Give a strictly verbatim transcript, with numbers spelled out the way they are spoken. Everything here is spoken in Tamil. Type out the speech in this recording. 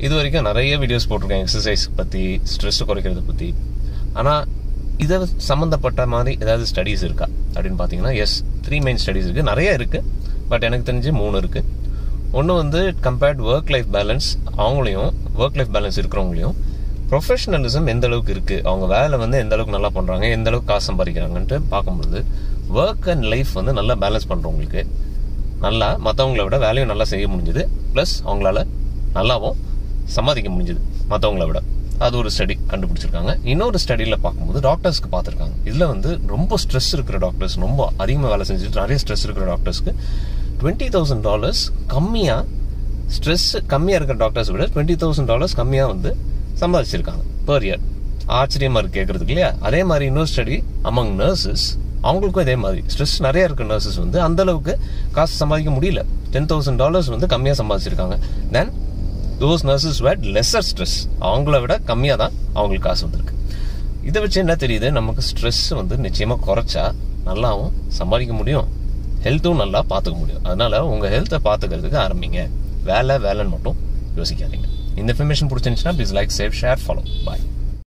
இது வரைக்கும் நிறைய வீடியோஸ் போட்டிருக்கேன் எக்ஸசைஸ் பற்றி, ஸ்ட்ரெஸ் குறைக்கிறத பற்றி. ஆனால் இதை சம்மந்தப்பட்ட மாதிரி ஏதாவது ஸ்டடீஸ் இருக்கா அப்படின்னு பார்த்தீங்கன்னா, எஸ், த்ரீ மெயின் ஸ்டடீஸ் இருக்குது. நிறைய இருக்குது, பட் எனக்கு தெரிஞ்சு மூணு இருக்குது. ஒன்று வந்து கம்பேர்ட் ஒர்க் லைஃப் பேலன்ஸ், அவங்களையும் ஒர்க் லைஃப் பேலன்ஸ் இருக்கிறவங்களையும் ப்ரொஃபஷனலிசம் எந்த அளவுக்கு இருக்குது, அவங்க வேலை வந்து எந்த அளவுக்கு நல்லா பண்ணுறாங்க, எந்த அளவுக்கு காசு சம்பாதிக்கிறாங்கன்ட்டு பார்க்கும்போது ஒர்க் அண்ட் லைஃப் வந்து நல்லா பேலன்ஸ் பண்ணுறவங்களுக்கு நல்லா மற்றவங்கள விட வேலையும் நல்லா செய்ய முடிஞ்சுது, ப்ளஸ் அவங்களால நல்லாவும் சம்பாதிக்க முடிஞ்சுது மற்றவங்கள விட. அது ஒரு ஸ்டடி கண்டுபிடிச்சிருக்காங்க. இன்னொரு ஸ்டடியில் பார்க்கும்போது டாக்டர்ஸ்க்கு பார்த்துருக்காங்க. இதில் வந்து ரொம்ப ஸ்ட்ரெஸ் இருக்கிற டாக்டர்ஸ், ரொம்ப அதிகமாக வேலை செஞ்சுட்டு நிறைய ஸ்ட்ரெஸ் இருக்கிற டாக்டர்ஸ்க்கு டுவெண்ட்டி தௌசண்ட் டாலர்ஸ் கம்மியாக, ஸ்ட்ரெஸ் கம்மியாக இருக்கிற டாக்டர்ஸ் விட டுவெண்ட்டி தௌசண்ட் டாலர்ஸ் கம்மியாக வந்து சம்பாதிச்சிருக்காங்க பெர் இயர். ஆச்சரியமாக இருக்கு கேட்கறதுக்கு இல்லையா? அதே மாதிரி இன்னொரு ஸ்டடி அமங் நர்சஸ், அவங்களுக்கும் இதே மாதிரி ஸ்ட்ரெஸ் நிறைய இருக்கிற நர்சஸ் வந்து அந்த அளவுக்கு காசு சம்பாதிக்க முடியல, டென் தௌசண்ட் டாலர்ஸ் வந்து கம்மியாக சம்பாதிச்சிருக்காங்க. Then those nurses had lesser stress, அவங்கள விட கம்மியாக தான் அவங்களுக்கு காசு வந்திருக்கு. இதை வச்சு என்ன தெரியுது, நமக்கு ஸ்ட்ரெஸ் வந்து நிச்சயமாக குறைச்சா நல்லாவும் சம்பாதிக்க முடியும், ஹெல்த்தும் நல்லா பார்த்துக்க முடியும். அதனால உங்கள் ஹெல்த்தை பார்த்துக்கிறதுக்கு ஆரம்பிங்க, வேலை வேலைன்னு மட்டும் யோசிக்காதீங்க. இந்த இன்ஃபர்மேஷன் பிடிச்சிருந்துச்சுன்னா please like, save, share, follow. Bye.